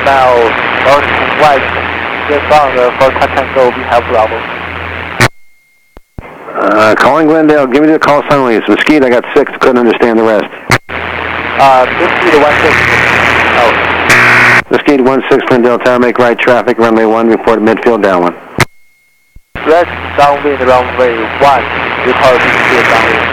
now, north west, westbound for Tango, we have Bravo. Calling Glendale, give me the call silently. It's Mesquite, I got 6, couldn't understand the rest. Mesquite 16, out. Mesquite 16, Glendale Tower, make right traffic, runway 1, report midfield downwind. Red downwind, runway 1, report midfield downwind.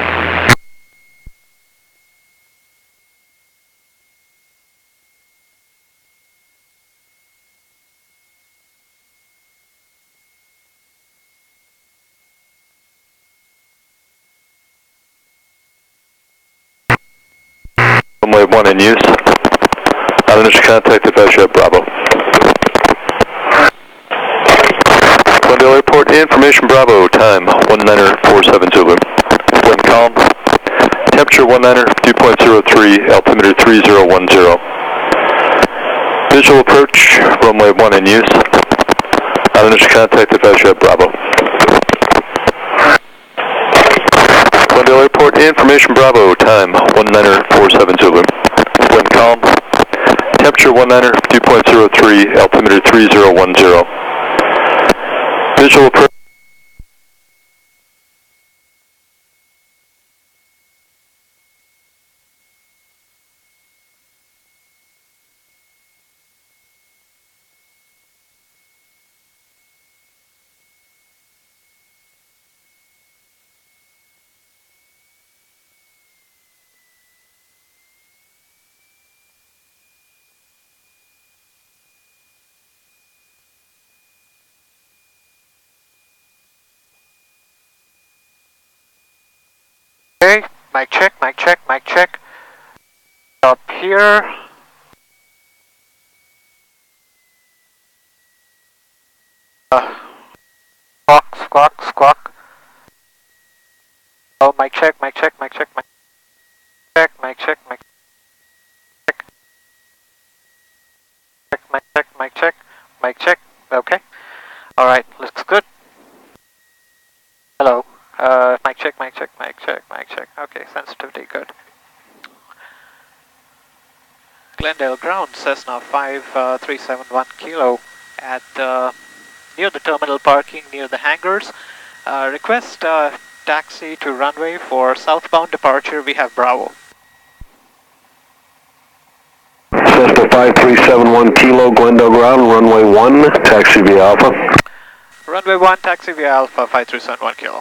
Runway 1 in use. Out initial contact at VFR Bravo. Glendale Airport, information Bravo, time 1947 Zulu. Wind calm. Temperature 19, dew point 03, altimeter 3010. Visual approach, runway 1 in use. Out initial contact at VFR Bravo. Glendale Airport, information Bravo, time 1947 Zulu. Wind calm. Temperature 19, dew point 03, altimeter 3010. Visual approach. Okay, mic check, mic check, mic check. Up here. Squawk, squawk. Oh, mic check, mic check, mic check, mic check, mic check, mic check. Mic check, mic check, mic check. Okay. Alright, looks good. Hello. Mic check, mic check, mic check, mic check. Okay, sensitivity good. Glendale ground, Cessna 5371 kilo at near the terminal parking near the hangars. Request taxi to runway for southbound departure. We have Bravo. Cessna 5371 kilo, Glendale ground, runway 1, taxi via Alpha. Runway 1, taxi via Alpha 5371 kilo.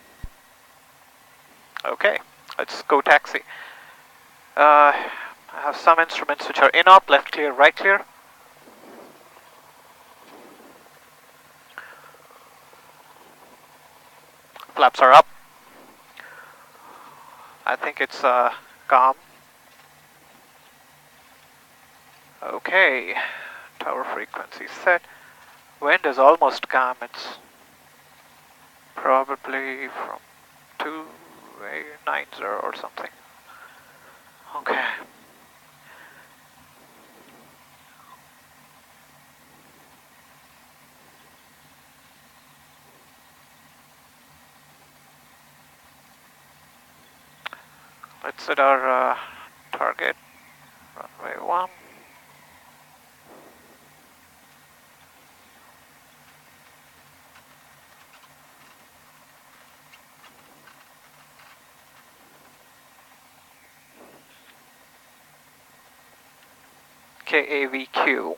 Okay, let's go taxi. I have some instruments which are Inop, left clear, right clear. Flaps are up. I think it's calm. Okay, tower frequency set. Wind is almost calm. It's probably from 2890 or something. Okay. Let's set our target, runway 1. KAVQ.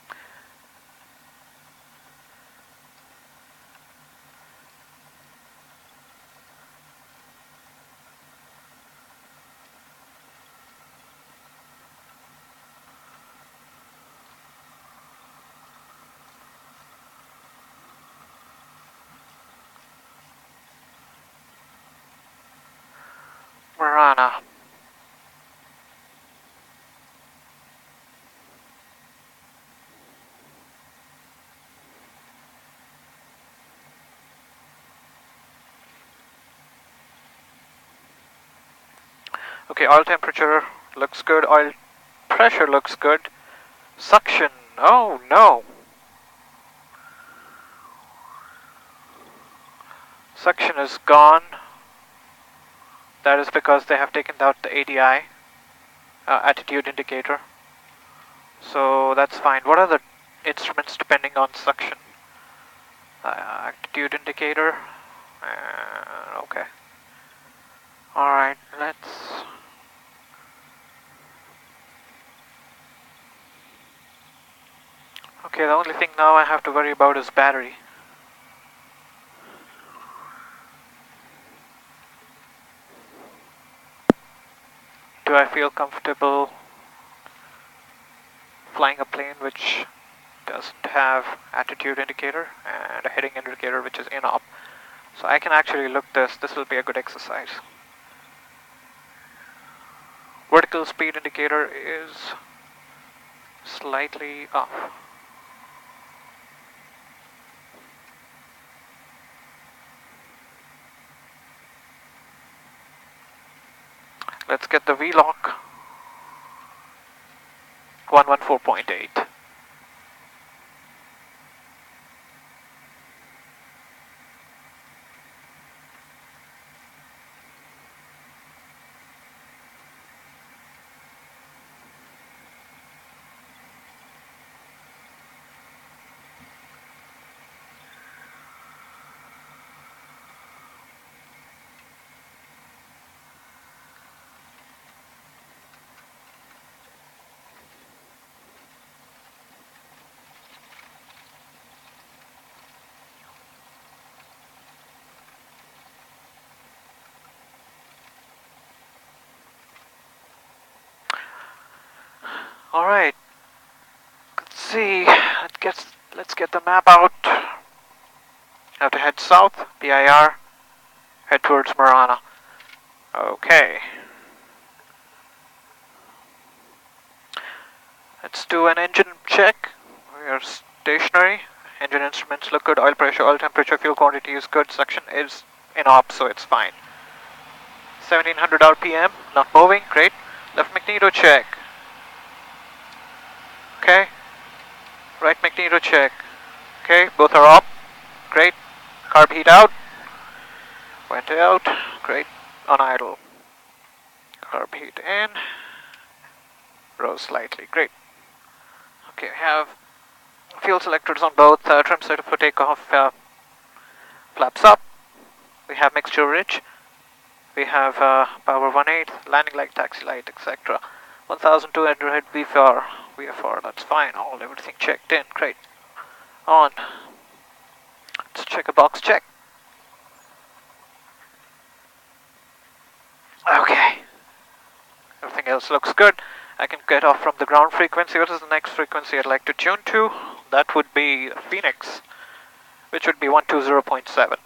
Marana. Okay, oil temperature looks good, oil pressure looks good. Suction, oh no! Suction is gone. That is because they have taken out the ADI, attitude indicator. So that's fine. What are the instruments depending on suction? Attitude indicator. Okay. Alright, let's... Okay, the only thing now I have to worry about is battery. Do I feel comfortable flying a plane which doesn't have attitude indicator and a heading indicator which is Inop? So I can actually look this. This will be a good exercise. Vertical speed indicator is slightly off. Let's get the V-lock 114.8. Alright, let's see, let's get the map out. Have to head south, PIR, head towards Marana. Okay. Let's do an engine check. We are stationary. Engine instruments look good, oil pressure, oil temperature, fuel quantity is good, suction is Inop, so it's fine. 1700 RPM, not moving, great. Left magneto check. Okay. Right magneto check. Okay, both are up. Great. Carb heat out. Went out. Great. On idle. Carb heat in. Rose slightly. Great. Okay, we have fuel selectors on both. Trim set for takeoff. Flaps up. We have mixture rich. We have power 1/8, landing light, taxi light, etc. 1200 VFR, that's fine. Everything checked in. Great. On. Let's check a box check. Okay. Everything else looks good. I can get off from the ground frequency. What is the next frequency I'd like to tune to? That would be Phoenix, which would be 120.7.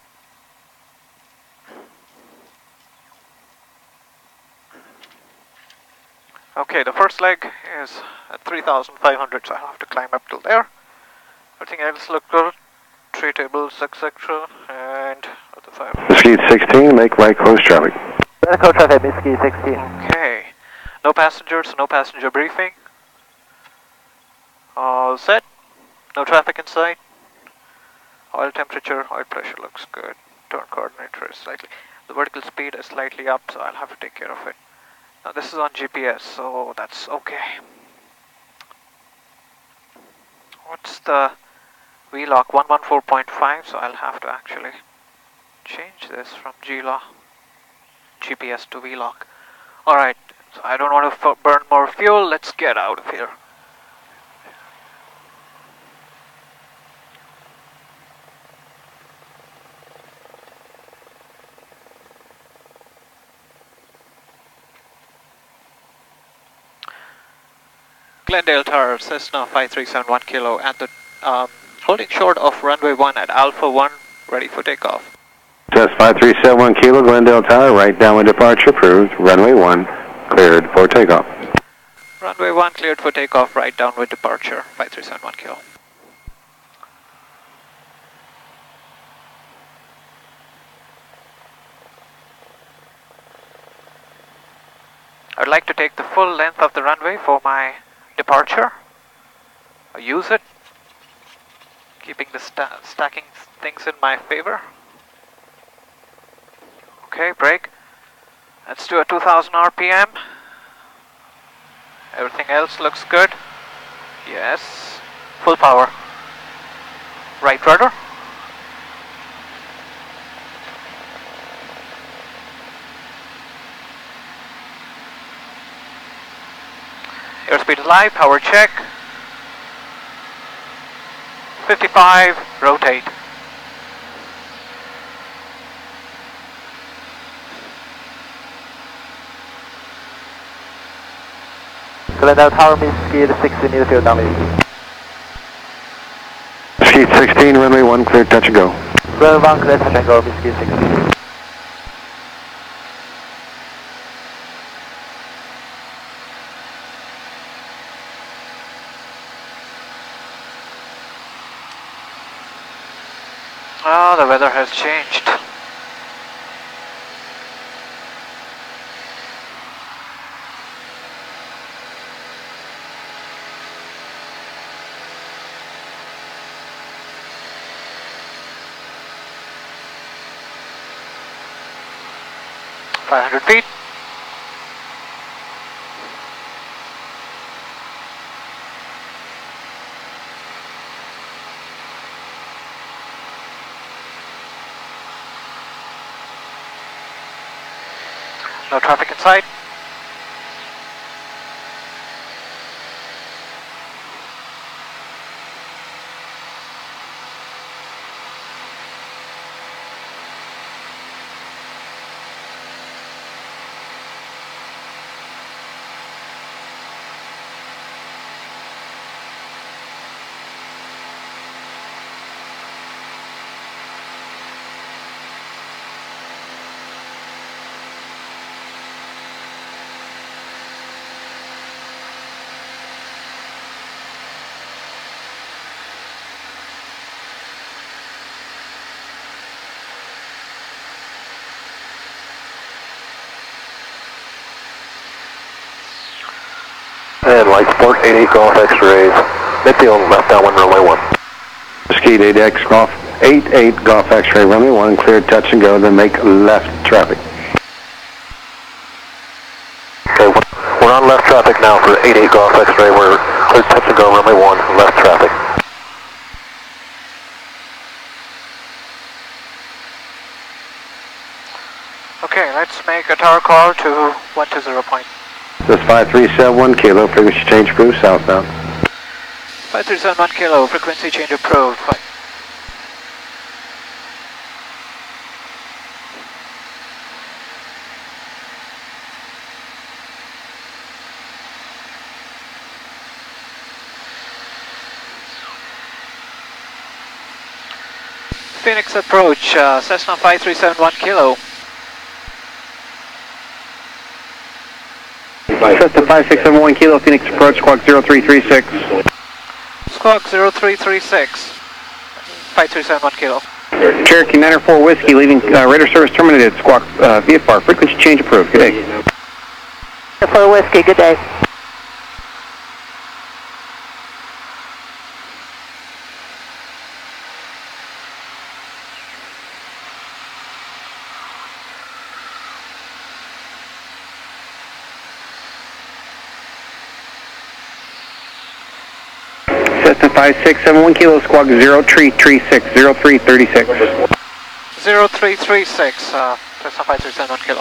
Okay, the first leg is at 3,500, so I'll have to climb up till there. Everything else looks good. Tray tables, etc. And the 5. Whiskey 16, make right coast traffic. Right coast traffic, Whiskey 16. Okay. No passengers, no passenger briefing. All set. No traffic in sight. Oil temperature, oil pressure looks good. Turn coordinator is slightly... The vertical speed is slightly up, so I'll have to take care of it. Now this is on GPS, so that's okay. What's the V-lock? 114.5, so I'll have to actually change this from GPS to V-lock. Alright, so I don't want to burn more fuel, let's get out of here. Glendale Tower, Cessna 5371 kilo at the holding short of runway 1 at Alpha 1, ready for takeoff. Test 5371 kilo, Glendale Tower, right downwind departure approved, runway 1, cleared for takeoff. Runway 1 cleared for takeoff, right downwind departure, 5371 kilo. I'd like to take the full length of the runway for my departure. Use it, keeping the stacking things in my favor. Okay, brake. Let's do a 2000 RPM. Everything else looks good. Yes. Full power. Right rudder. Airspeed is live, power check. 55, rotate. Glendale Tower, Mesquite 16, need a field down Mesquite. Mesquite 16, runway 1, clear, touch and go. Runway 1, clear, touch and go, Mesquite 16. Oh, the weather has changed. .500 feet. No traffic in sight. And light support 88 Golf X-rays. Midfield left downwind runway 1. Mesquite 8X Golf, 88 Golf X-ray, runway 1, clear, touch and go, then make left traffic. Okay, we're on left traffic now for 88 Golf X-ray. We're clear, touch and go, runway 1, left traffic. Okay, let's make a tower call to 120 point. This is 5371 kilo, frequency change approved, southbound. 5371 kilo, frequency change approved. Phoenix approach, Cessna 5371 kilo. Cessna 5671 kilo, Phoenix approach, squawk 0336. Squawk 0336, 5371 kilo. Cherokee 904 Whiskey, leaving radar service terminated, squawk VFR, frequency change approved, good day. For Whiskey, good day. Cessna 5671 kilo, squawk 0336, 0336. 0336, Cessna 5371 kilo.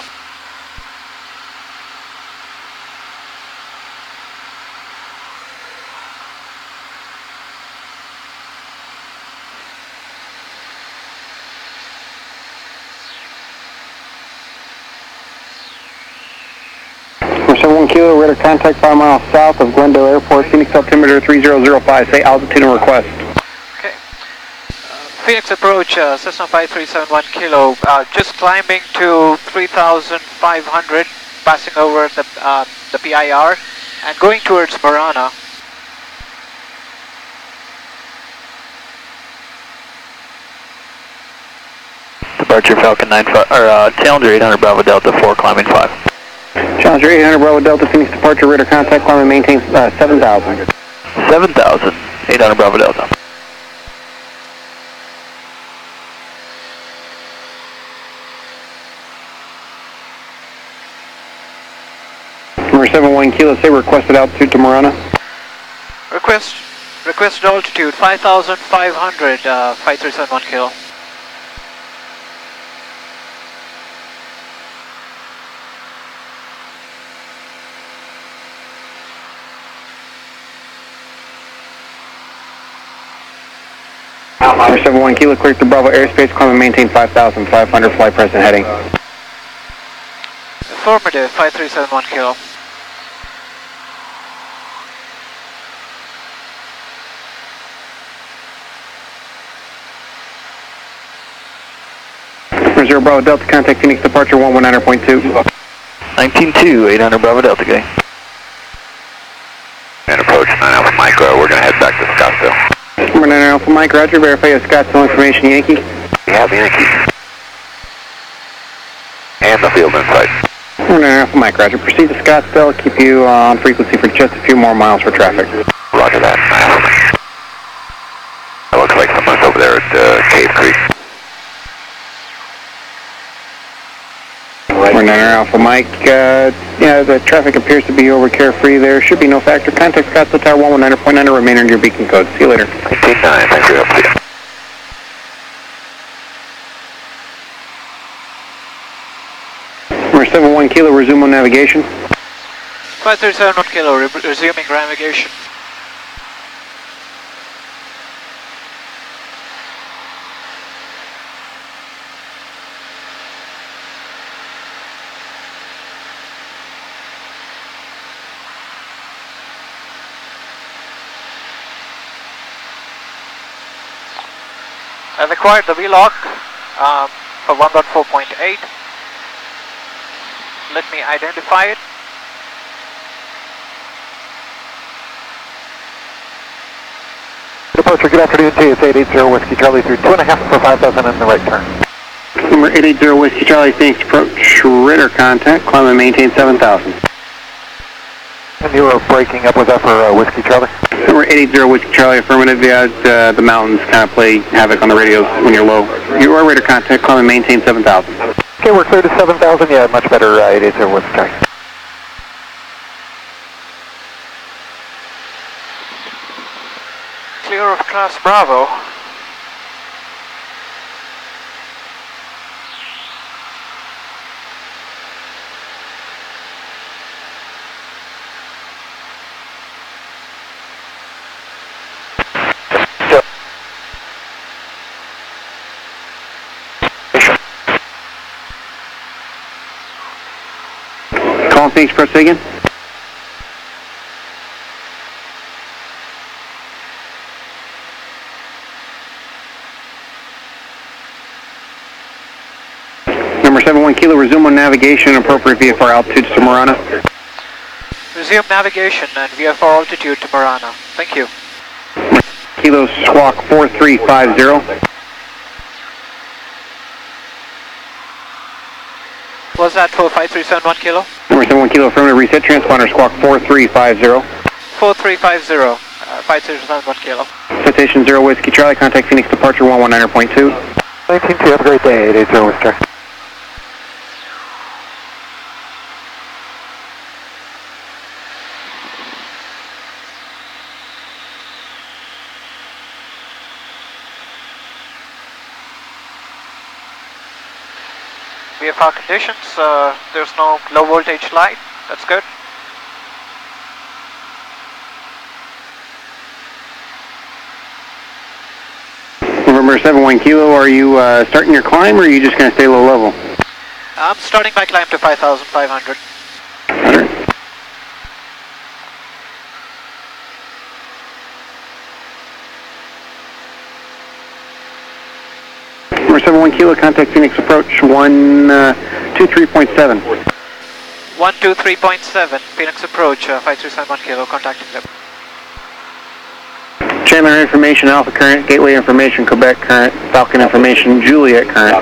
Number 71 kilo, radar contact 5 miles south of Glendale Airport, Phoenix altimeter 3005, say altitude and request. Okay. Phoenix approach, Cessna 5371 kilo, just climbing to 3,500, passing over the PIR, and going towards Marana. Departure Falcon 95, or Challenger 800 Bravo Delta 4, climbing 5. Challenger 800 Bravo Delta, Phoenix departure, radar contact climb and maintain 7,000. 7,000, 800 Bravo Delta. Number 71 kilo, say requested altitude to Marana. Request altitude 5,500, 5371 kilo. Number 71 Kilo, clear to Bravo airspace, climb and maintain 5,500, fly present heading. Affirmative, 5371 kilo. Number 0 Bravo Delta, contact Phoenix departure 119.2. 19-2, 800 Bravo Delta, gang. And approach 9 Alpha Micro, we're going to head back to Scottsdale. Number 9 Alpha Mike, roger, verify your Scottsdale information, Yankee. We have Yankee. And the field in sight. Number 9 Alpha Mike, roger, proceed to Scottsdale, keep you on frequency for just a few more miles for traffic. Roger that, 9 Alpha Mike. That looks like someone's over there at Cave Creek. Number 9 Alpha Mike, yeah, the traffic appears to be over Carefree there, should be no factor, contact Scottsdale Tower 119.9, remain under your beacon code, see you later. 19-9, thanks for your help. Number 71 Kilo, resume on navigation. 5371 kilo, resuming navigation. I've acquired the V-lock for 1.4.8. Let me identify it. Departure, good afternoon to you. It's 880 Whiskey Charlie through 2.5 for 5,000 in the right turn. Number 880 Whiskey Charlie, Phoenix approach, radar contact, climb and maintain 7,000. And you were breaking up, was that for Whiskey Charlie? Number 880 Whiskey Charlie, affirmative, yeah, the mountains kind of play havoc on the radios when you're low. You are radar contact, climb and maintain 7,000. Okay, we're clear to 7,000, yeah, much better 880 Whiskey Charlie. Clear of class Bravo. Call Phoenix, press it again. Number 71 Kilo, resume on navigation, appropriate VFR altitude to Marana. Resume navigation and VFR altitude to Marana. Thank you. Kilo, squawk 4350. Was that for 5371 kilo? Number 71 Kilo, affirmative, reset transponder, squawk 4350. 4350, 5371 kilo. Citation 0 Whiskey Charlie, contact Phoenix departure 119.2. 19-2, have a great day, 880 Whiskey Charlie. VFR conditions, there's no low voltage light, that's good. November 71 Kilo, are you starting your climb or are you just going to stay low level? I'm starting my climb to 5,500. Number 71 Kilo, contact Phoenix approach 123.7. 123.7, Phoenix approach, 5371 kilo, contacting them. Chandler information, Alpha current, Gateway information, Quebec current, Falcon information, Juliet current.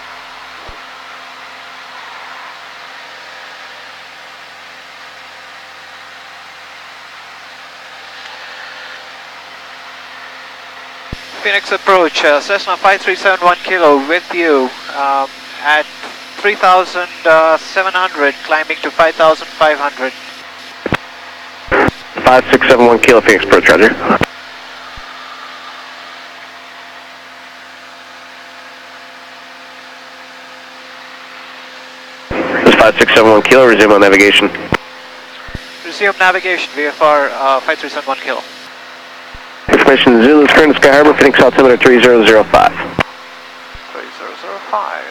Phoenix approach, Cessna 5371 kilo with you at 3,700, climbing to 5,500. 5671 Kilo Phoenix approach, roger. This is 5671 Kilo, resume on navigation. Resume navigation, VFR 5371 Kilo. Information Zulu's current Sky Harbor, Phoenix altimeter 3005. 3005.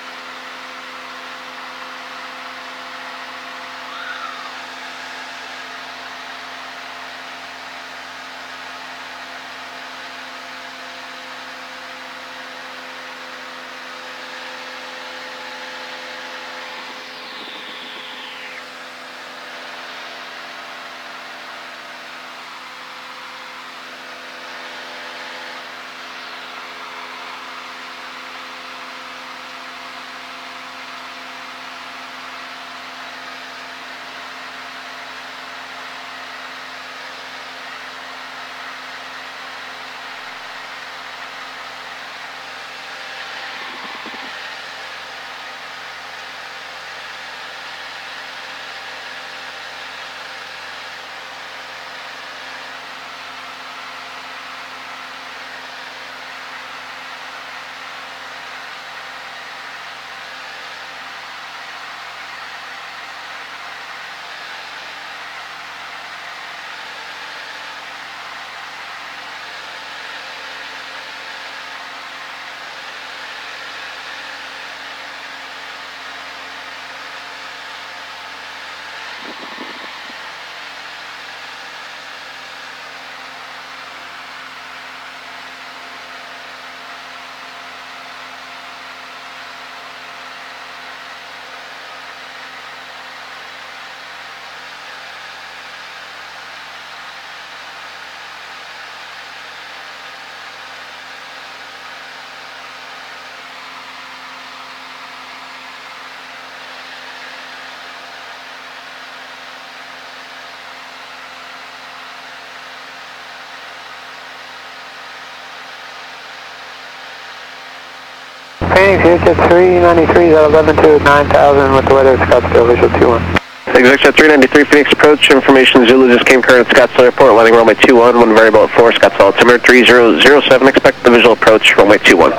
Phoenix, UHF 393 is at 11 to 9000 with the weather at Scottsdale, visual 21. Executive 393 Phoenix approach, information Zulu just came current at Scottsdale Airport, landing runway 21, one variable at 4, Scottsdale altimeter 3007, expect the visual approach, runway 21.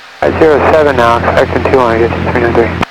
07 now, expecting 21, get to 393.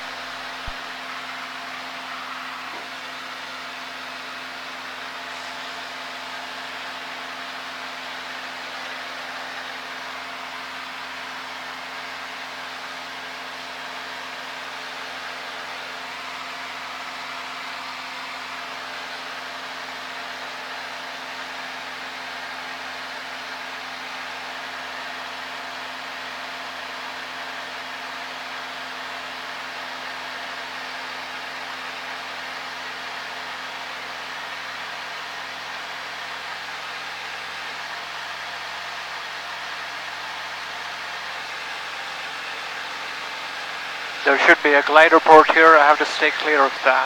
There should be a glider port here, I have to stay clear of that.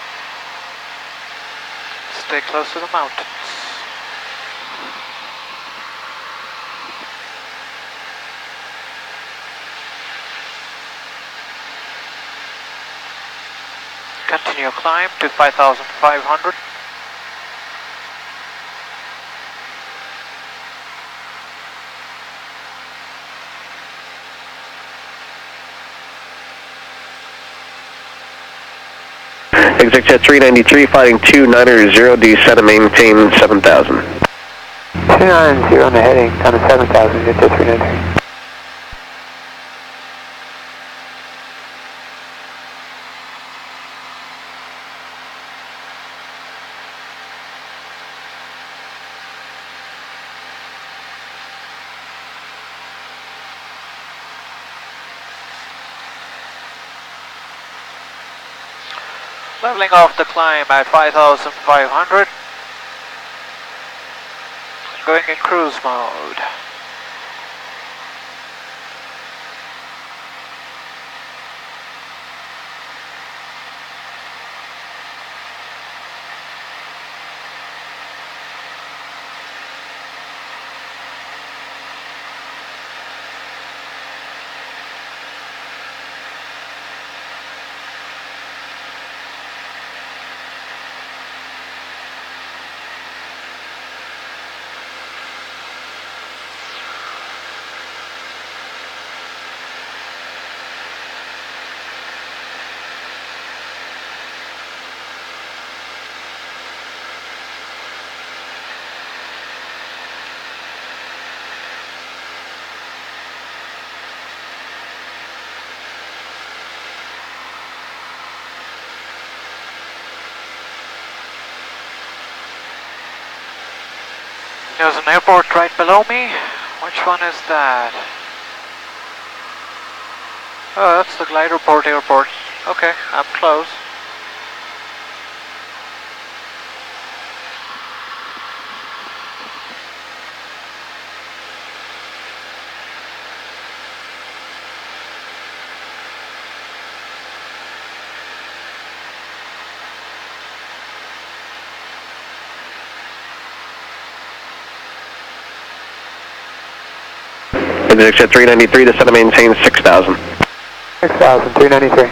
Stay close to the mountains. Continue climb to 5,500. Executive 393 fighting 290, descend and maintain 7000. 290 on the heading, down to 7000, get to 393. Leveling off the climb at 5,500. Going in cruise mode. There's an airport right below me. Which one is that? Oh, that's the glider port airport. Okay, I'm close. Exit 393, descend and maintain 6,000. 6,000, 393.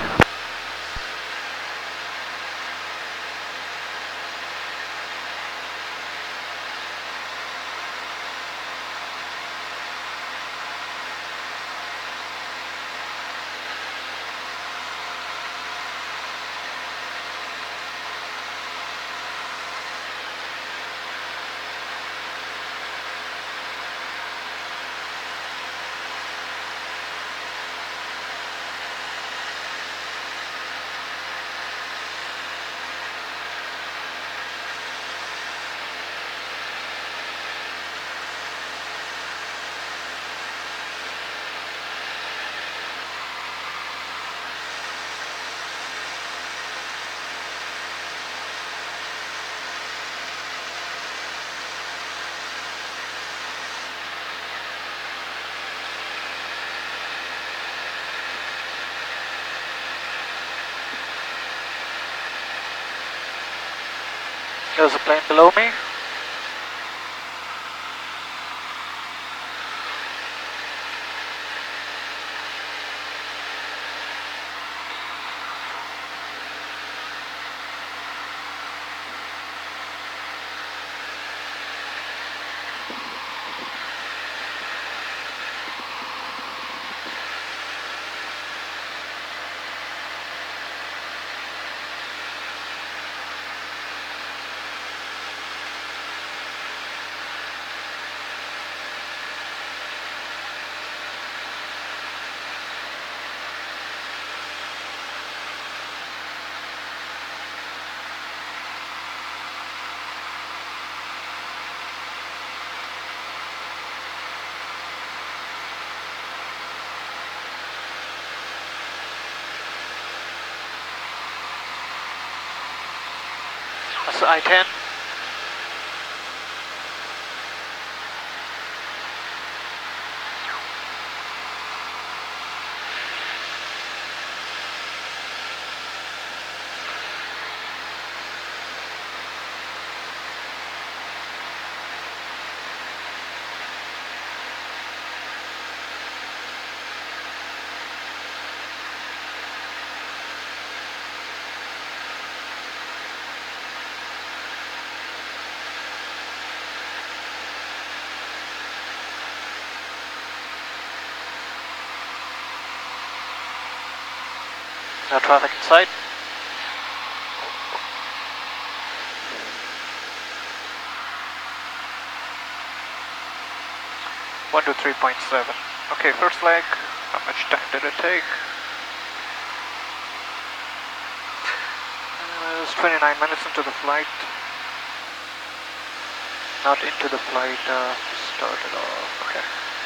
There's a plane below me. That's I-10. No traffic in sight. One to 3.7. Okay, first leg. How much time did it take? It was 29 minutes into the flight. Not into the flight, started off. Okay.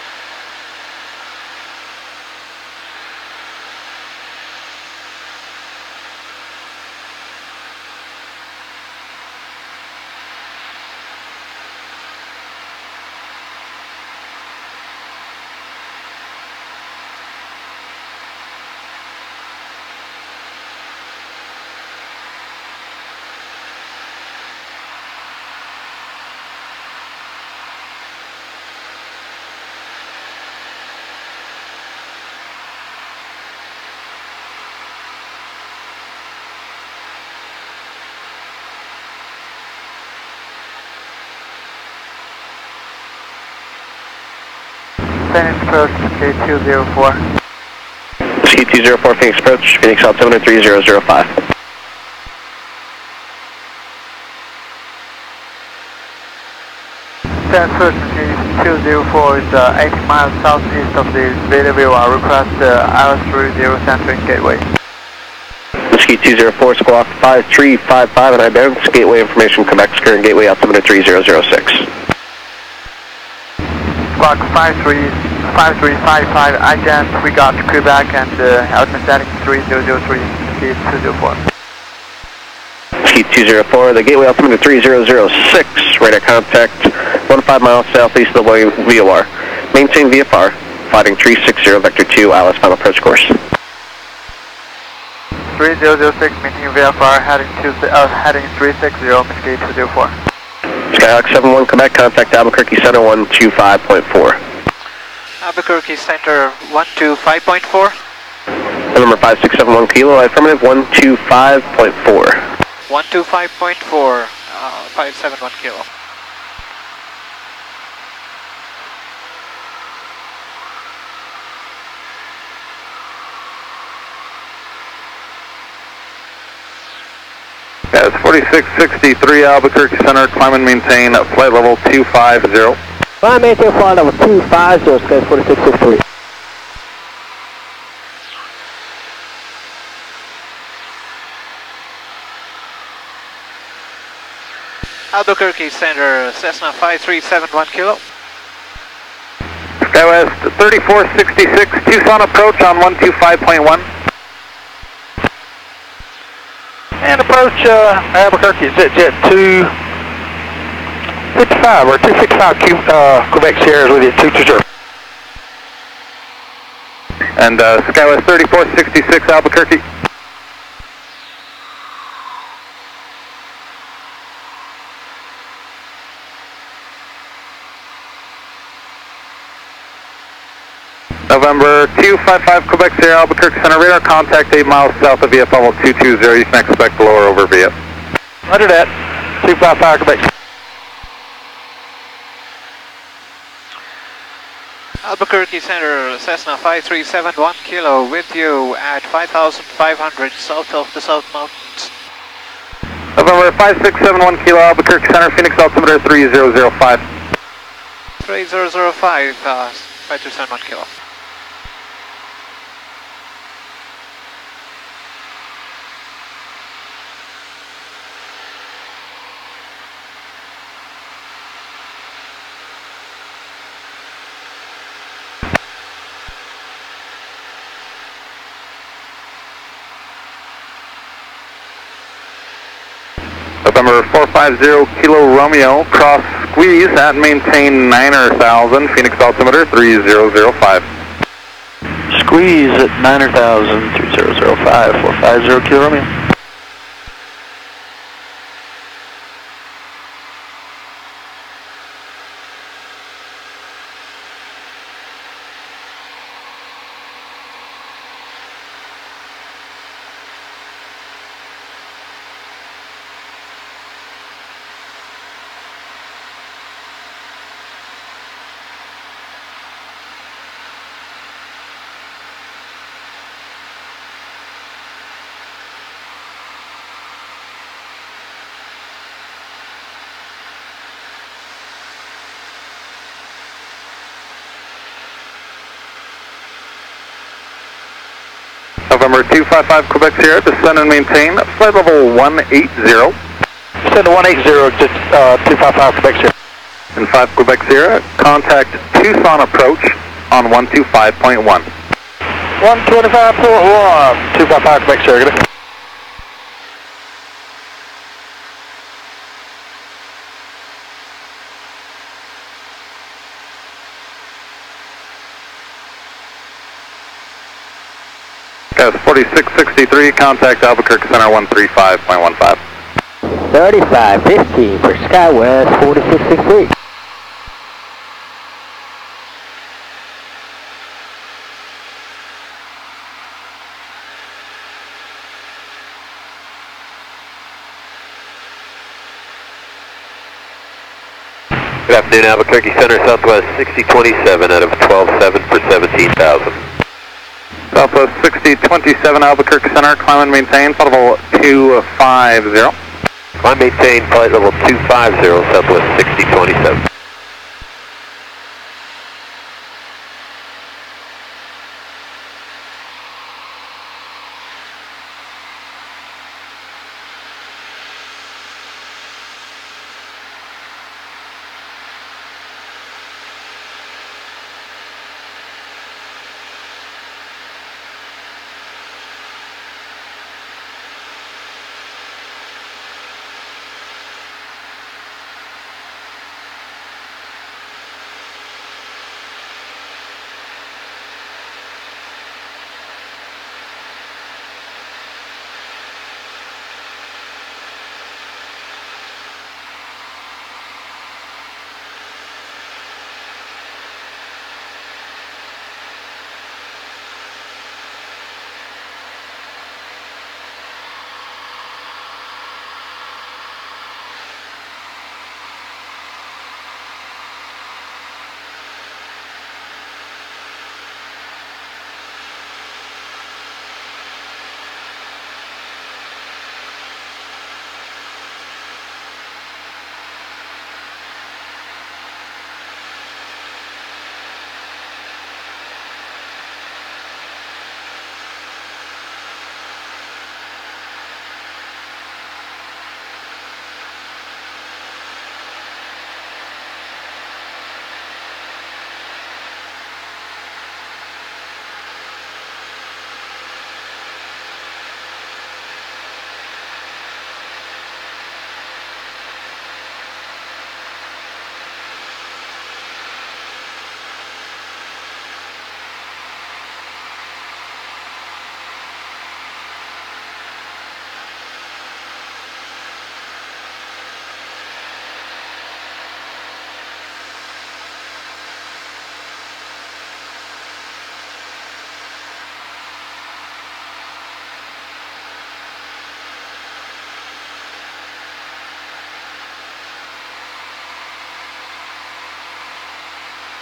Phoenix approach, K204. K204, Phoenix approach, Phoenix altimeter 3005. Phoenix approach, K204 is 80 miles southeast of the Bellevue. I request IR30 centering gateway. Whiskey 204, squawk 5355 and I bearings, gateway information, Quebec's current gateway altimeter 3006. squawk 5355 ident, we got Quebec and altimeter setting 3003, speed 204. Speed 204, the gateway altimeter 3006, radar contact 15 miles southeast of the VOR. Maintain VFR, flighting 360, vector 2, ILS final approach course. 3006, meaning VFR, heading 360, Mesquite 204. Skyhawk 71, Quebec, contact Albuquerque Center 125.4. Albuquerque Center 125.4. November 5671 Kilo, affirmative 125.4. 125.4, 571 Kilo. Yeah, it's 4663 Albuquerque Center, climb and maintain flight level 250. Climb and maintain flight level 250, Sky 4663. Albuquerque Center, Cessna 5371 Kilo. SkyWest 3466, Tucson approach on 125.1. And approach Albuquerque jet 255 or 255 Quebec Sierra is with you, 220. And SkyWest 3466 Albuquerque. November 255 Quebec Sierra Albuquerque Center, radar contact 8 miles south of VF level 220. You can expect lower over VF. Roger that, 255 Quebec. Albuquerque Center, Cessna 5371 Kilo, with you at 5,500 south of the South Mountains. November 5671 Kilo Albuquerque Center, Phoenix altimeter 3005. 3005, 5371 Kilo. November 450 Kilo Romeo, cross squeeze at maintain 9,000, Phoenix altimeter 3005. Squeeze at 9,000, 3005, 450 Kilo Romeo. November 255 Quebec Sierra, descend and maintain flight level 180. Descend to 180, just 255 Quebec Sierra. And 5 Quebec Sierra, contact Tucson approach on 125.1. 125.1, 255 Quebec Sierra, get it? That's 4663, contact Albuquerque Center 135.15. 3550 for SkyWest 4663. Good afternoon, Albuquerque Center, Southwest 6027 out of 12.7 for 17,000. Southwest 6027 Albuquerque Center, climb and maintain, flight level 250. Climb maintain, flight level 250, Southwest 6027.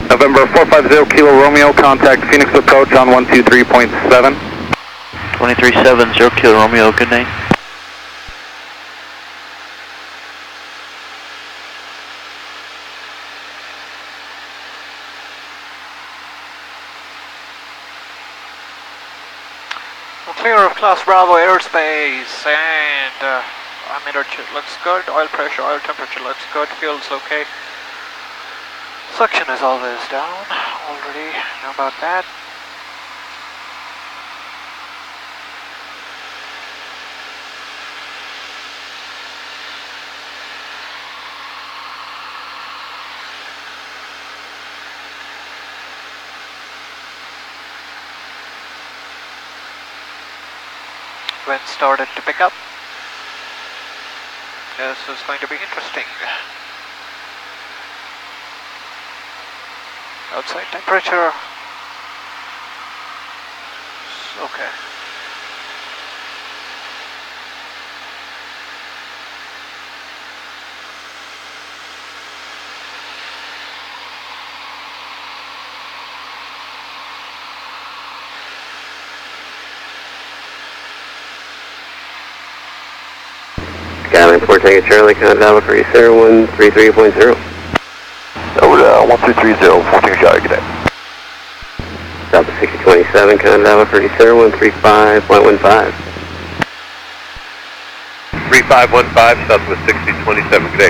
November 450 Kilo Romeo, contact Phoenix approach on 123.7. 2370 Kilo Romeo, good night. Clear of Class Bravo airspace, and emitter looks good, oil pressure, oil temperature looks good, fuel's okay. Suction is always down, already know about that. Wind started to pick up. This is going to be interesting. Outside temperature. Okay. Skyline 4 Tango Charlie, contact for Sierra 133.0. Over to 1330, 4 Tango Charlie, good day. South of 6027, contact for Sierra 135.15. 3515, southwest 6027, good day.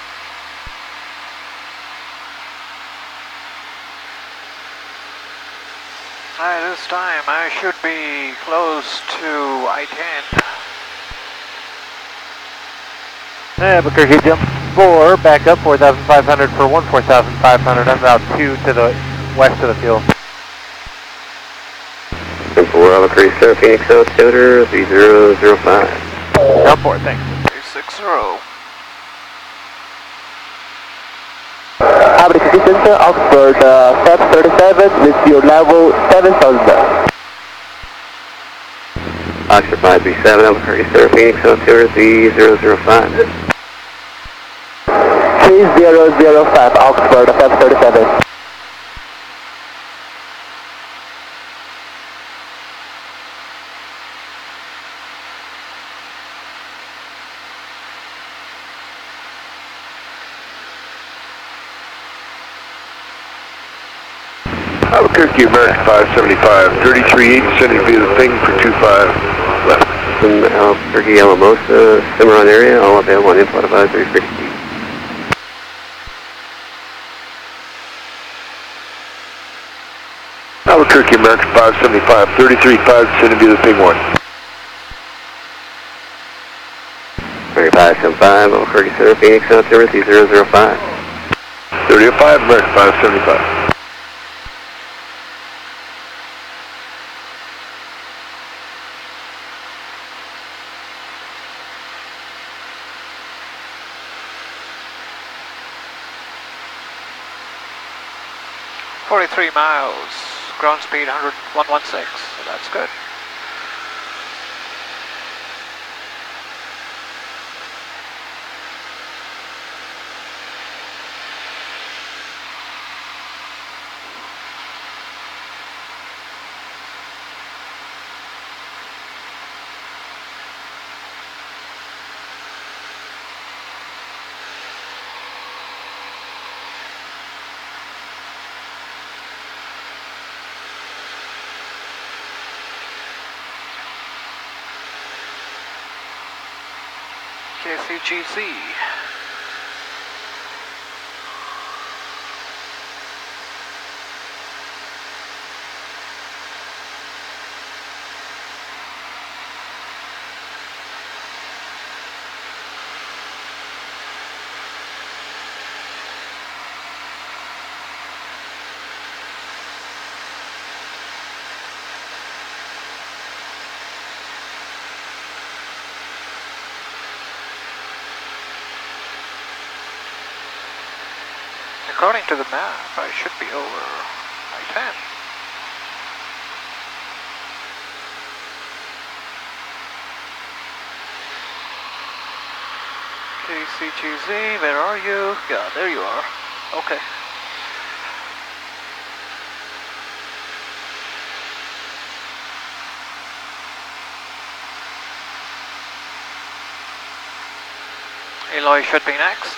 At this time I should be close to I-10. Albuquerque jump 4, back up 4,500 for 14,500, I'm route 2 to the west of the fuel. Jump 4, Albuquerque, Sierra Phoenix, altimeter 3005. Jump 4, thanks. 360. Albuquerque Center, Oxford, step 37 with your level 7,000. Oxford 537, Albuquerque, Sierra Phoenix, altimeter 3005. 3005, Oxford, step 37. Albuquerque, American 575, 33.8, sending via the thing for 25 left. From Albuquerque, Alamosa, Cimarron area, all available on info advisory for Albuquerque, American 575, 33.5, sending via the thing 1. American 575, Albuquerque, Sierra Phoenix, altimeter 3005. 3005, American 575. Forty-three miles, ground speed 116, so that's good. KCGZ. According to the map, I should be over I-10. KCGZ, where are you? Yeah, there you are. Okay. Eloy should be next.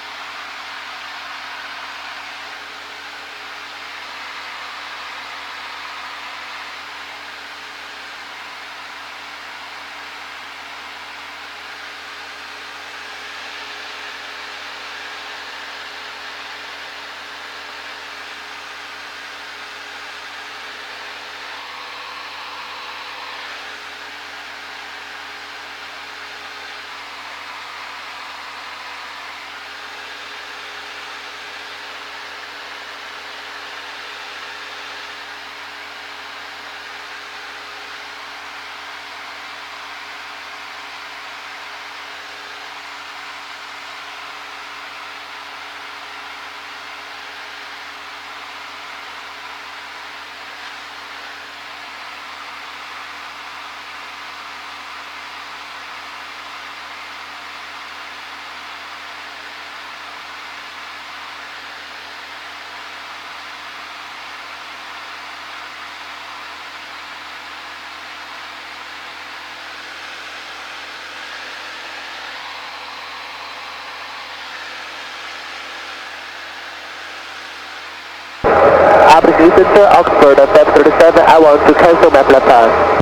Application to Oxford at 37, I want to cancel my flat pass.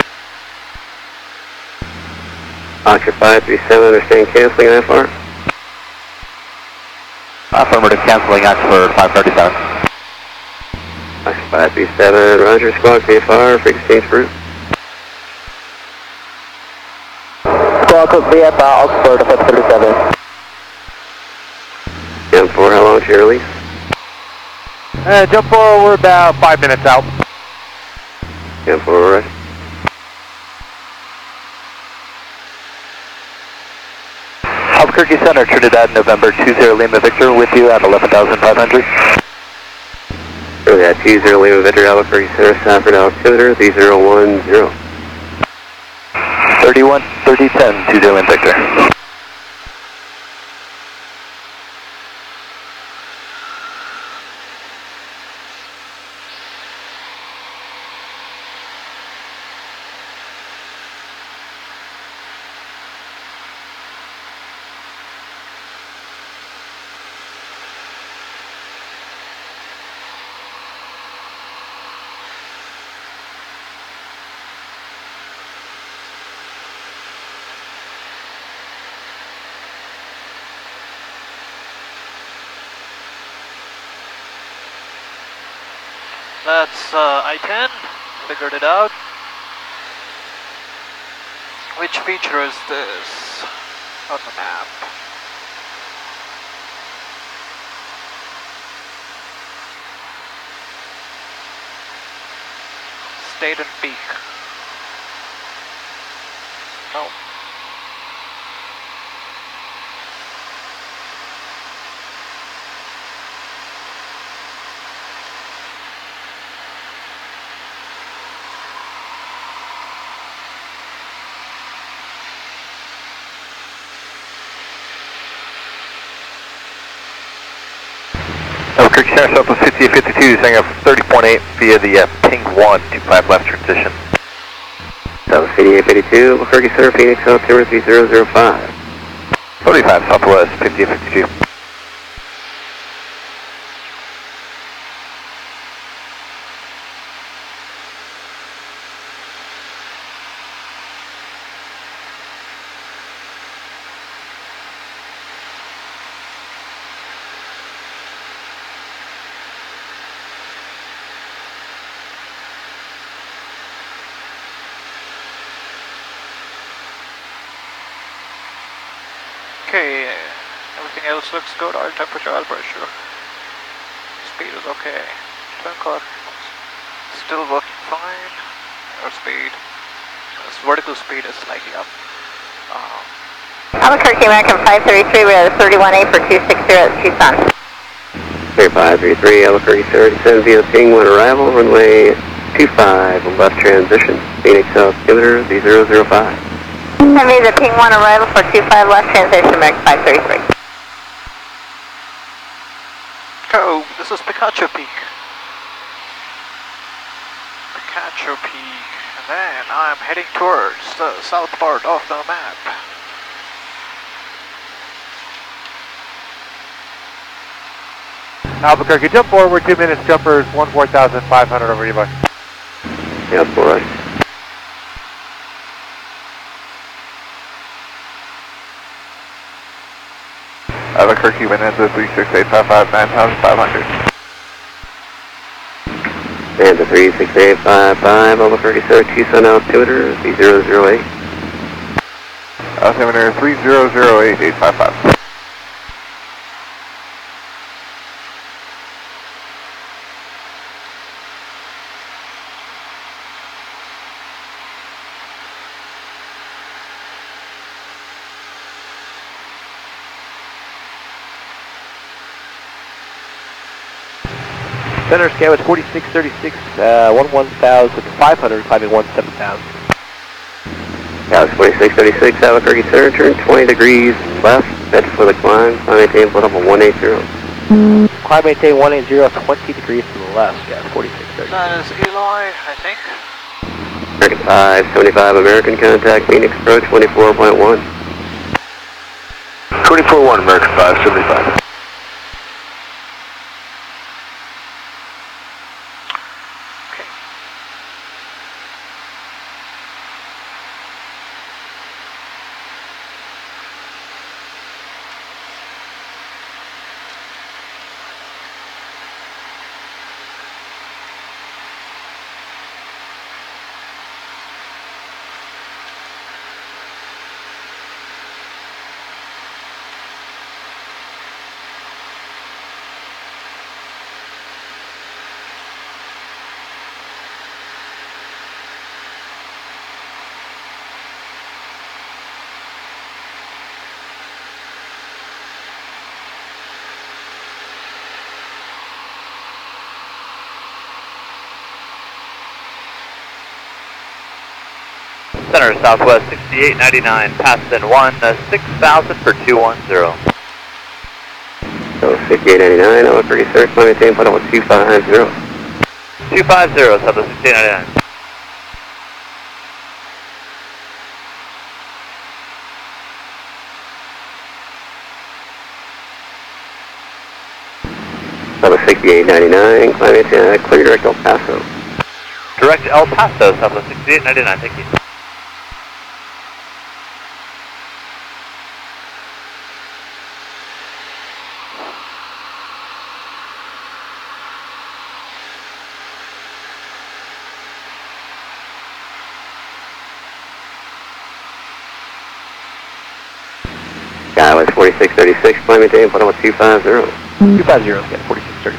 Oxford 537, understand canceling IFR? Affirmative, canceling Oxford 537. Oxford 537, roger, squawk VFR, frequency change route. Squawk VFR Oxford 537. Jump 4, how long to your release? Jump forward, we're about 5 minutes out. Jump 4, right. Albuquerque Center, Trinidad, November 20 Lima Victor, with you at 11,500. Trinidad 20 Lima Victor, Albuquerque Center, Sanford altimeter 3010. 31, 30, 10, 20 Lima Victor. That's I-10, figured it out. Which feature is this on the map? State and peak. No. Albuquerque Center, Southwest 5852, setting up 30.8 via the ping 1, 25 left transition. Southwest 5852, Albuquerque Center, Phoenix, altimeter 3005. 45 Southwest 5852. Okay, everything else looks good. Oil temperature, oil pressure. Speed is okay. Turn clock still working fine. Air speed. This vertical speed is slightly up. Albuquerque American 533, we are 31A for 260 at Tucson. 533, Albuquerque Center, descend via ping 1 arrival, runway 25, left transition, Phoenix altimeter 3005. Send me the ping 1 arrival for 25 left transition, American 533. Oh, this is Picacho Peak. Picacho Peak. And then I'm heading towards the south part of the map. Albuquerque, jump forward, 2 minutes, jumpers, 14,500 over you, boy. Yeah, 4 right. Albuquerque, Bonanza 36855, 9,500. Bonanza 36855, Albuquerque, Syracuse on altimeter 3008. Altimeter 3008, 855. Center scale is 4636, 11,500, climbing 17,000. Dallas 4636, Albuquerque Center, turn 20 degrees left, head for the climb, maintain foot level 180. Climb maintain 180, 20 degrees to the left, gas 4636. That is Eloy, I think. American 575, American contact, Phoenix approach 24.1. 24-1, American 575. Center Southwest 6899, pass in 6,000 for 210. So 6899, Albuquerque Center, climb maintain foot level 250. 250, Southwest 6899. Level 6899, climb maintain, clear direct El Paso. Direct El Paso, Southwest 6899, thank you. Dallas 4636, climb maintain foot level 250. 250, gas 4636.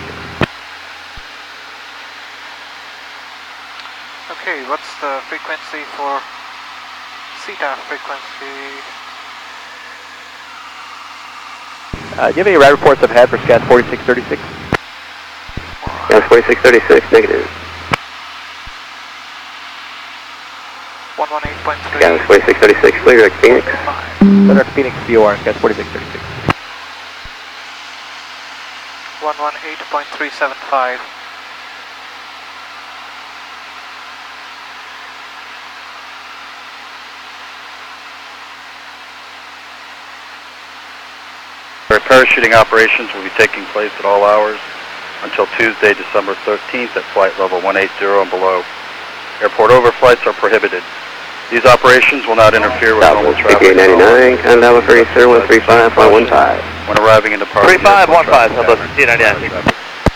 Okay, what's the frequency for CETA frequency? Do you have any ride reports I've had for SCAS 4636? Dallas 4636, negative. 118.3. Dallas 4636, clear direct Phoenix. Center Phoenix VOR, SCAS 4636. 118.375. Parachuting operations will be taking place at all hours until Tuesday, December 13th at flight level 180 and below. Airport overflights are prohibited. These operations will not interfere with normal traffic. 6899, Canada Albuquerque, sir, 135.15. When arriving and departing. 3515, Southwest 6899.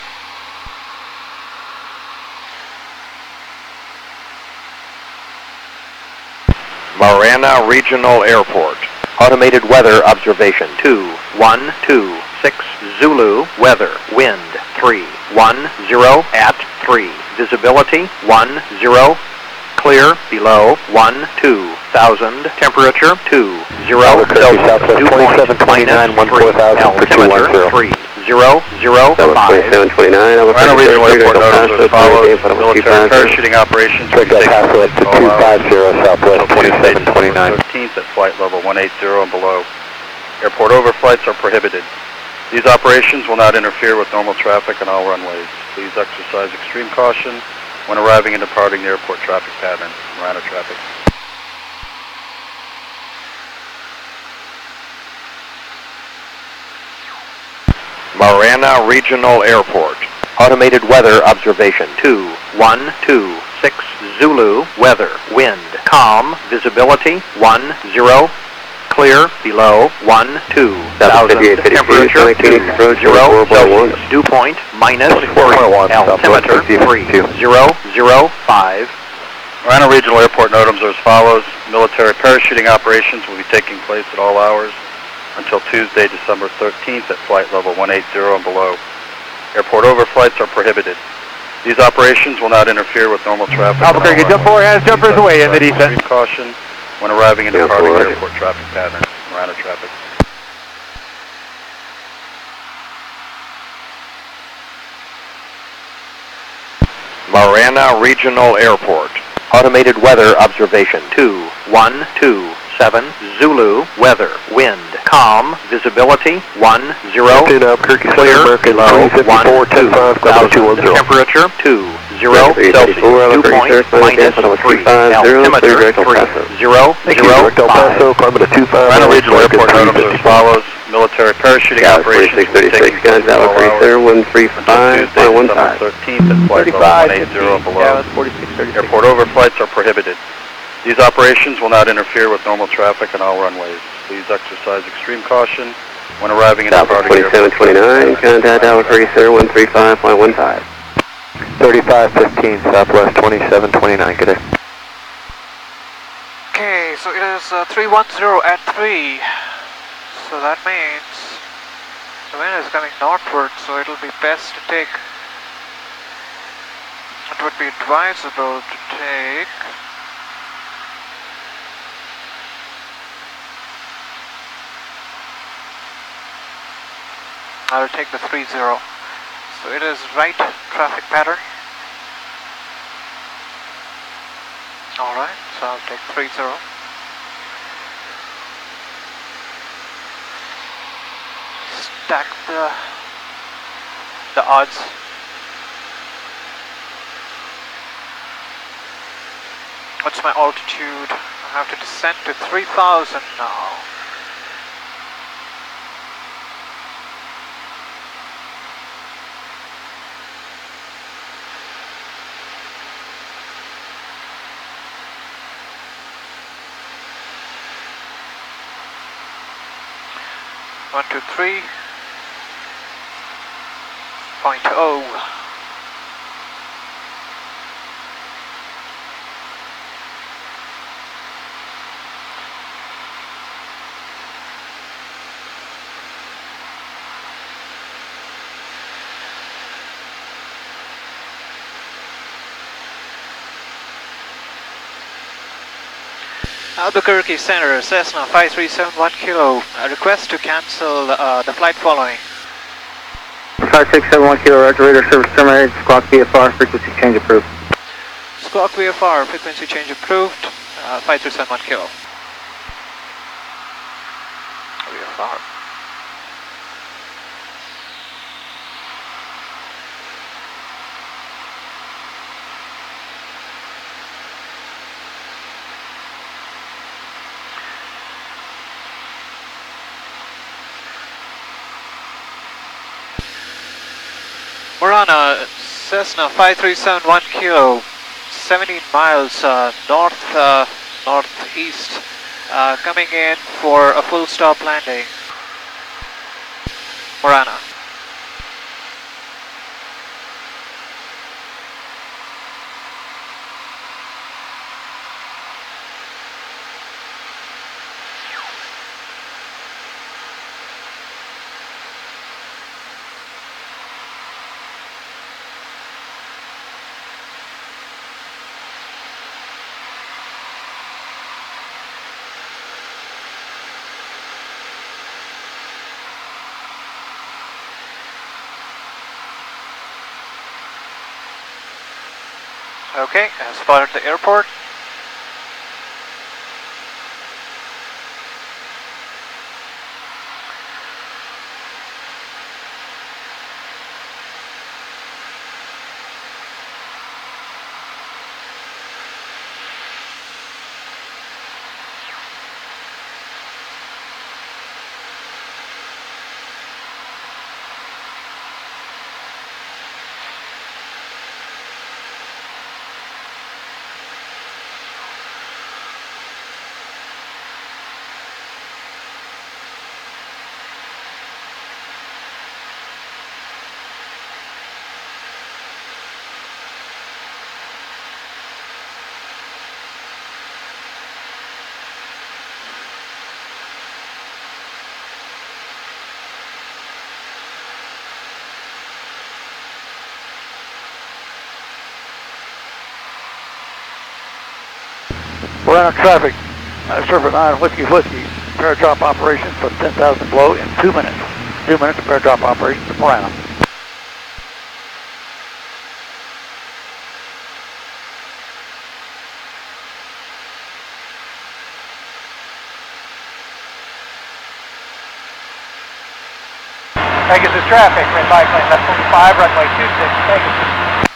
Marana Regional Airport. Automated weather observation 2126 Zulu weather wind 310 at 3 visibility 10 clear below 12,000 temperature 20 Celsius dew point minus 3 altimeter 3005 Marana Regional Airport notice as follows. Military parachuting operations will be taking place at all hours until Tuesday, December 13th at flight level 180 and below. Airport overflights are prohibited. These operations will not interfere with normal traffic on all runways. Please exercise extreme caution when arriving and departing the airport traffic pattern. Marana traffic. Marana Regional Airport. Automated weather observation 2126 Zulu. Weather, wind, calm, visibility 10, clear below 12,000. Temperature 20 Celsius. Dew point -3. Altimeter 3005. Marana Regional Airport NOTAMs are as follows. Military parachuting operations will be taking place at all hours until Tuesday, December 13th at flight level 180 and below. Airport overflights are prohibited. These operations will not interfere with normal traffic. Albuquerque, jump 4 has jumpers away in the descent. Extreme caution when arriving and departing airport traffic patterns. Marana traffic. Marana Regional Airport. Automated weather observation 2127 Zulu. Weather, wind, calm, visibility 10, clear below 12,000. Temperature 20 Celsius. Dew point -3. Altimeter 3005. Marana Regional Airport NOTAMs are as follows. Military parachuting operations will be taking place at all hours until Tuesday, December 13th at flight level 180 and below. Airport overflights are prohibited. These operations will not interfere with normal traffic on all runways. Please exercise extreme caution when arriving and departing airport. 2729, contact Albuquerque Center 135.15. 3515 Southwest 2729, good day. Okay, so it is 310 at 3. So that means the wind is coming northward, so it'll be best to take, it would be advisable to take I'll take the 30. So it is right traffic pattern. Alright, so I'll take 30. Stack the odds. What's my altitude? I have to descend to 3,000 now. One, two, 3.0. Albuquerque Center, Cessna 5371 Kilo. A request to cancel the flight following. 5671 Kilo, Roger, radar service terminated, squawk VFR, frequency change approved. Squawk VFR, frequency change approved, 5371 Kilo. VFR. Marana, Cessna 5371 Kilo, 17 miles northeast, coming in for a full stop landing. Marana. Okay, I spotted the airport. Marana traffic, Server 9, Whiskey, paradrop operations from 10,000 below in 2 minutes. 2 minutes of paradrop operations to Marana. Pegasus traffic, red biplane left 45, runway 26, Pegasus.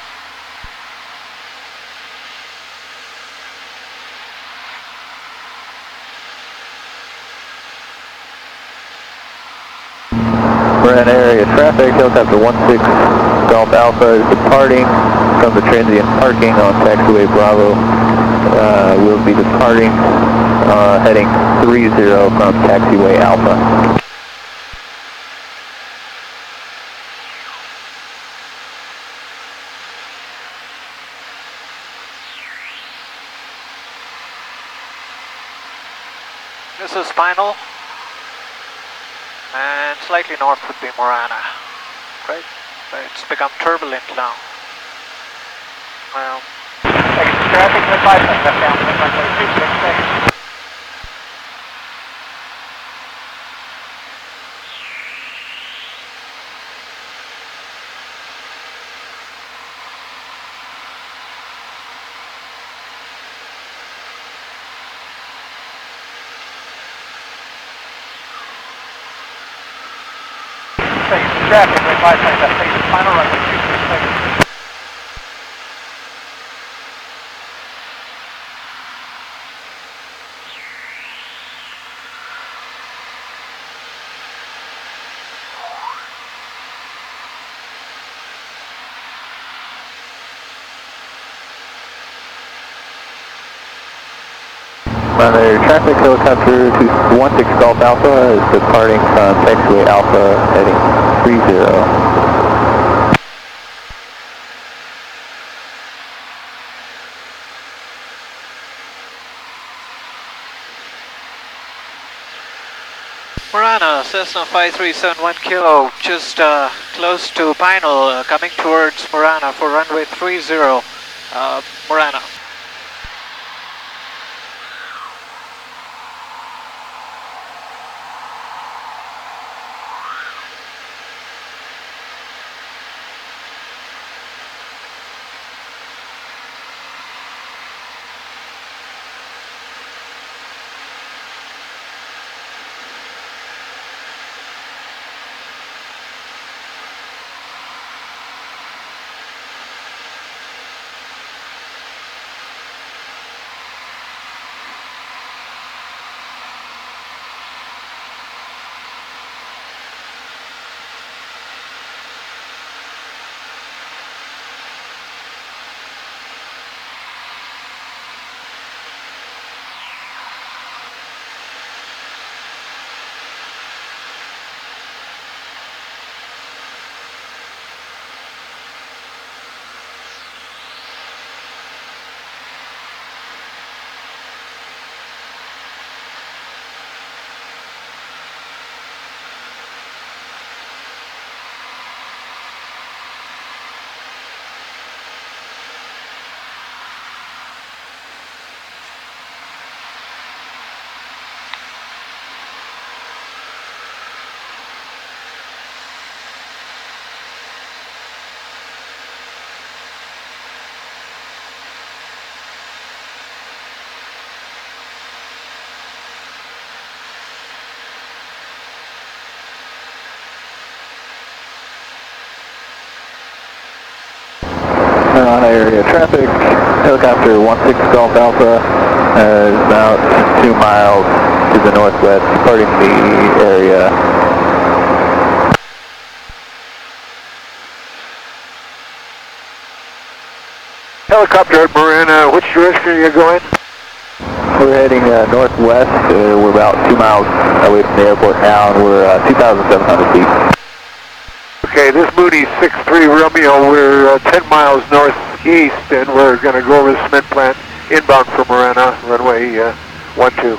Marana area traffic, helicopter 16 Golf Alpha is departing from the transient parking on taxiway Bravo. We'll be departing heading 30 from taxiway Alpha. This is final, and slightly north would be Marana. Great, it's become turbulent now. Well, Pegasus traffic, red biplane left down, runway 26, Pegasus. Pegasus traffic, red biplane left, Pegasus final, runway 26, Pegasus. Marana area traffic, helicopter 16 Golf Alpha is departing from taxiway Alpha heading 30. Marana, Cessna 5371 Kilo, just close to Pinal, coming towards Marana for runway 30, Marana. Marana area traffic, helicopter 16 Golf Alpha is about 2 miles to the northwest, departing the area. Helicopter at Marana, which direction are you going? We're heading northwest. We're about 2 miles away from the airport now, and we're 2,700 feet. Okay, this Mooney 63 Romeo, we're 10 miles northeast, and we're going to go over the cement plant inbound from Marana, runway 12.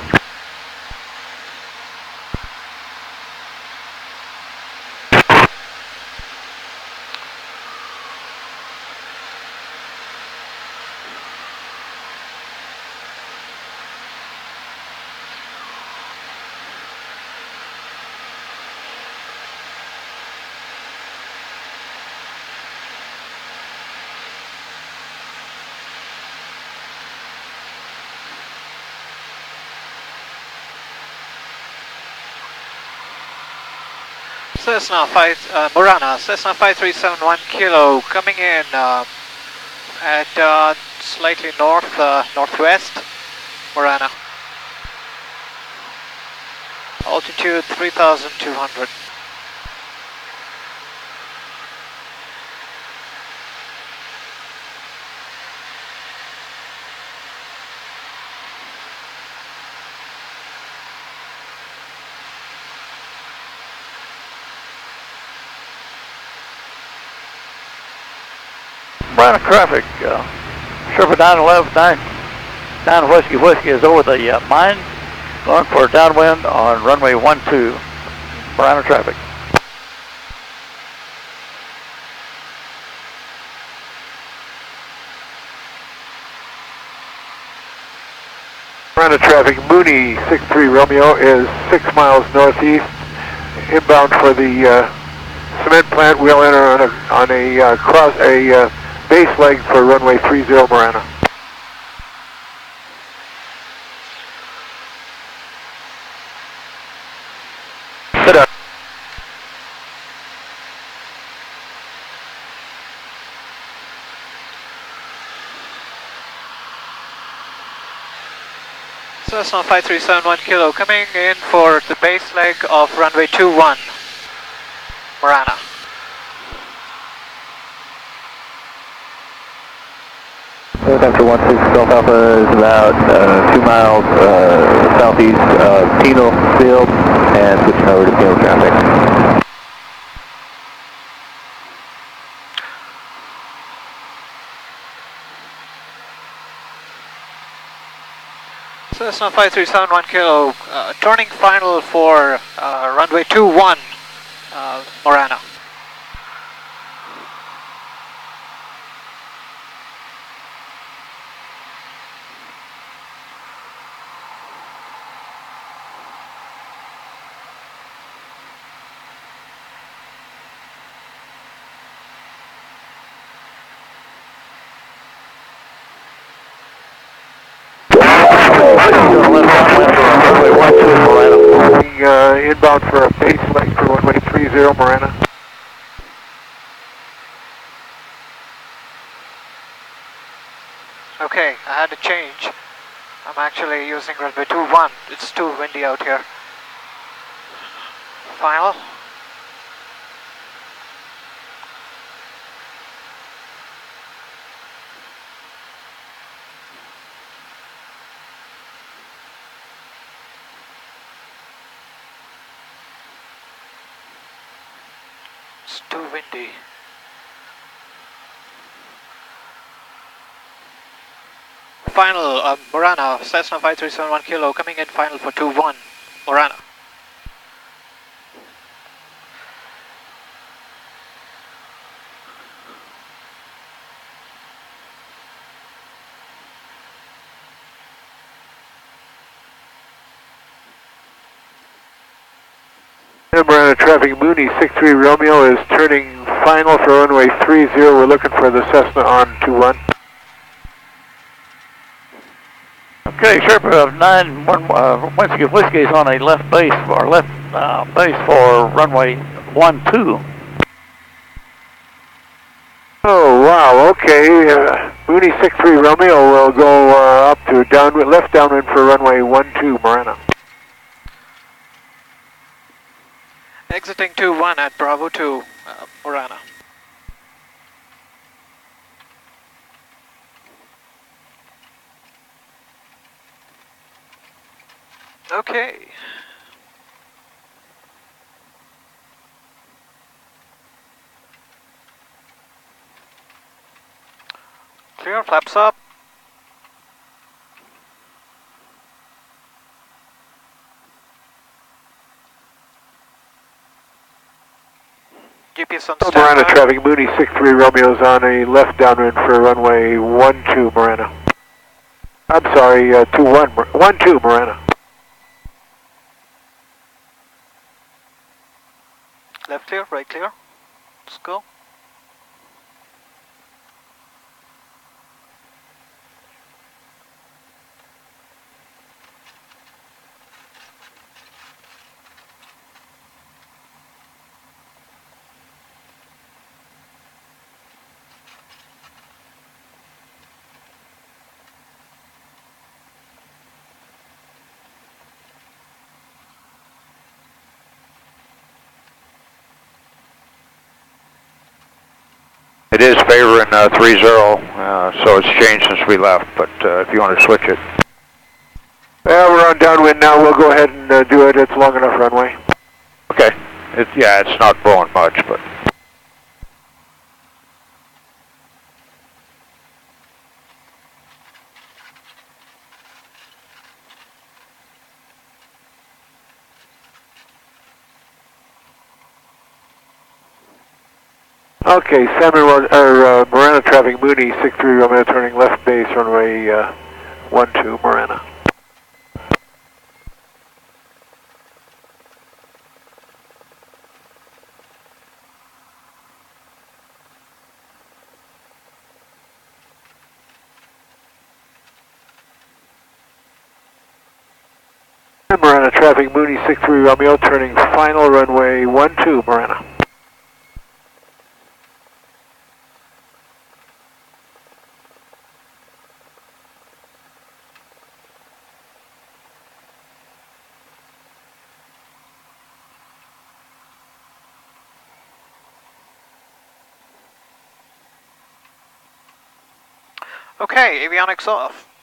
Cessna 5, Murana, Cessna 5371 Kilo, coming in at slightly northwest, Murana. Altitude 3,200. Murana traffic, Sherpa 911, 9 Whiskey is over the mine, going for downwind on runway 12, Murana traffic. Murana traffic, Mooney 63 Romeo is 6 miles northeast, inbound for the cement plant. We'll enter on a base leg for runway 30 Murana. Sit up. Cessna 5371 Kilo, coming in for the base leg of runway 21, Murana. After 16 Golf Alpha is about 2 miles southeast of Penal Field and switching over to Penal traffic. Cessna 5371 Kilo, turning final for runway 21, Murana. Inbound for a base leg for runway 30 Murana. Okay, I had to change. I'm actually using runway 21. It's too windy out here. Final. It's too windy. Final, Murana, Cessna 5371 Kilo, coming in final for 21, Murana. Murana traffic, Mooney 63 Romeo is turning final for runway 30. We're looking for the Cessna on 21. Okay, Sherpa 9 Whiskey is on a left base for runway 12. Oh wow, okay. Mooney 63 Romeo will go up to left downwind for runway 12, Murana. Exiting 21 at Bravo 2, Murana. Okay. Clear, flaps up. GPS on standby. Murana traffic, Mooney 63 Romeo's on a left downwind for runway 12, Murana. I'm sorry, 12, Murana. Left clear, right clear. Let's go. It is favoring 30, so it's changed since we left, but if you want to switch it. Well, we're on downwind now. We'll go ahead and do it. It's long enough runway. Okay. It's not blowing much, but... Okay, Marana traffic Mooney, 63 Romeo turning left base, runway 12, Marana. Marana traffic Mooney, 63 Romeo turning final runway 12, Marana. Okay, avionics off.